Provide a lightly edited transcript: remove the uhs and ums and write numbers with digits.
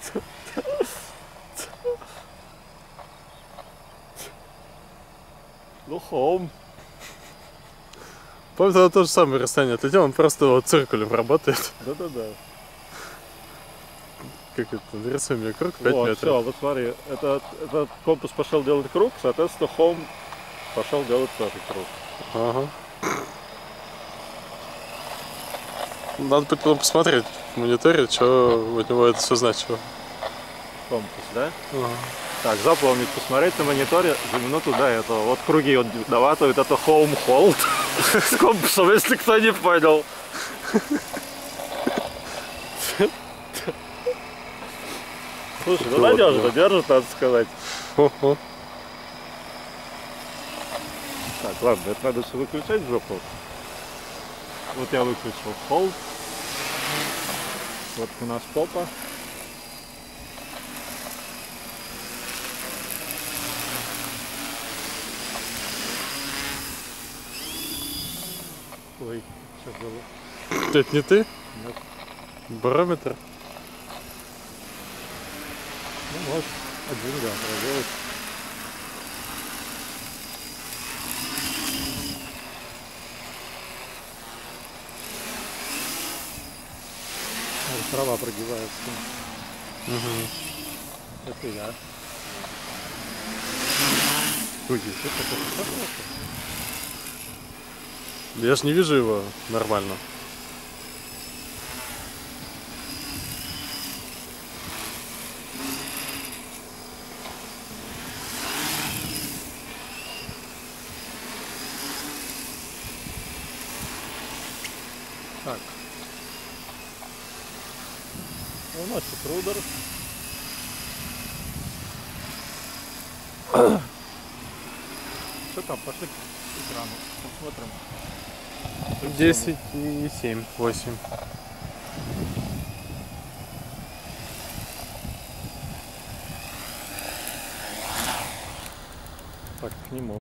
Ну, холм. Помню, тогда то же самое расстояние отлетел, он просто вот циркулем работает. Да-да-да. Как это? Нарисуй мне круг 5 Вот, метров. все, вот смотри, этот компас пошел делать круг, соответственно, холм пошел делать тоже круг. Ага. Надо будет потом посмотреть в мониторе, что у него это все значило. Компас, да? Ага. Так, запомнить, посмотреть на мониторе за минуту до этого. Вот круги вот доватывают, это холм-холд с компасом, если кто не понял. Слушай, ну надежно держит, надо сказать. Ого. Так, ладно, это надо все выключать в жопу. Вот я выключил холд. Вот у нас попа. Ой, что было? Это не ты? Нет. Барометр? Ну, может, один, да, проделать. Трава прогибается. Угу. Это я. Ой, что такое? Я ж не вижу его нормально. Так. Уносит рудер. Что там, пошли к экрану, посмотрим. 10 и 7, 8. Так, к нему.